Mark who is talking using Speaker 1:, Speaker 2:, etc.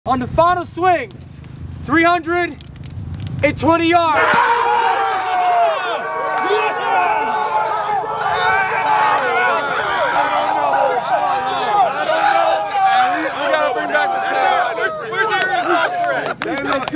Speaker 1: On the final swing, 320 yards.
Speaker 2: We gotta bring back the